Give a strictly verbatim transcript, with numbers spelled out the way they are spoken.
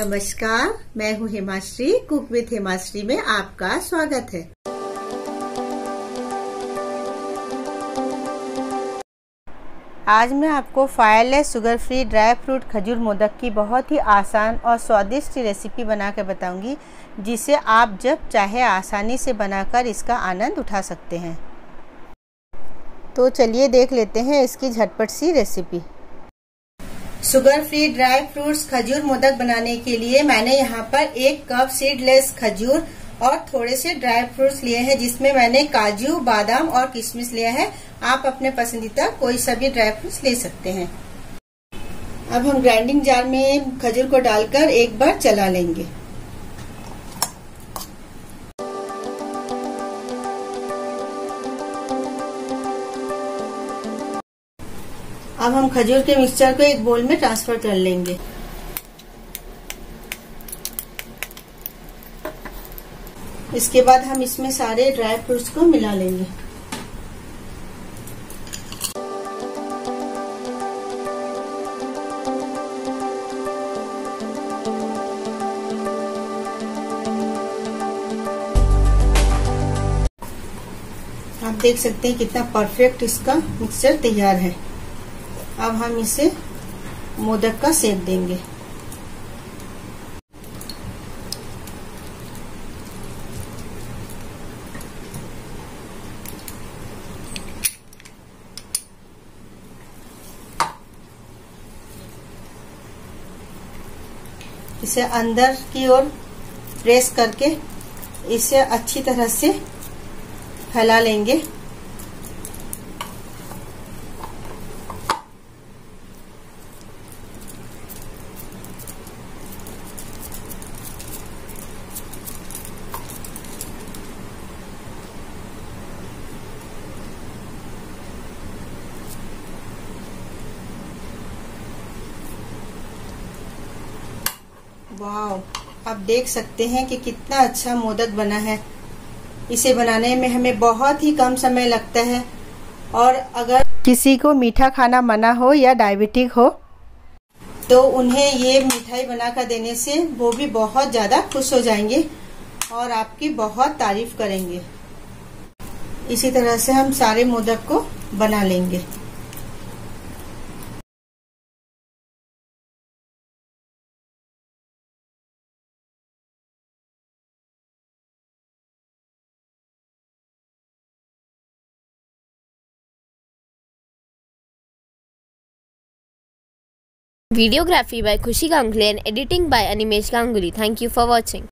नमस्कार, मैं हूँ हिमाश्री। कुक विद हिमाश्री में आपका स्वागत है। आज मैं आपको fireless sugar free dry fruit खजूर मोदक की बहुत ही आसान और स्वादिष्ट रेसिपी बना कर बताऊंगी, जिसे आप जब चाहे आसानी से बनाकर इसका आनंद उठा सकते हैं। तो चलिए देख लेते हैं इसकी झटपट सी recipe. Sugar free dry fruits खजूर मोदक बनाने के लिए मैंने यहाँ पर एक कप सीडलेस खजूर और थोड़े से ड्राई फ्रूट्स लिए हैं, जिसमें मैंने काजू, बादाम और किशमिश लिया है। आप अपने पसंदीदा कोई सा भी ड्राई फ्रूट्स ले सकते हैं। अब हम ग्राइंडिंग जार में खजूर को डालकर एक बार चला लेंगे। अब हम खजूर के मिक्सचर को एक बोल में ट्रांसफर कर लेंगे। इसके बाद हम इसमें सारे ड्राई फ्रूट्स को मिला लेंगे। आप देख सकते हैं कितना परफेक्ट इसका मिक्सचर तैयार है। अब हम इसे मोदक का शेप देंगे। इसे अंदर की ओर प्रेस करके इसे अच्छी तरह से फैला लेंगे। वाव, आप देख सकते हैं कि कितना अच्छा मोदक बना है। इसे बनाने में हमें बहुत ही कम समय लगता है, और अगर किसी को मीठा खाना मना हो या डायबिटिक हो तो उन्हें ये मिठाई बनाकर देने से वो भी बहुत ज़्यादा खुश हो जाएंगे और आपकी बहुत तारीफ करेंगे। इसी तरह से हम सारे मोदक को बना लेंगे। Videography by Khushi Ganguly and editing by Animesh Ganguly. Thank you for watching.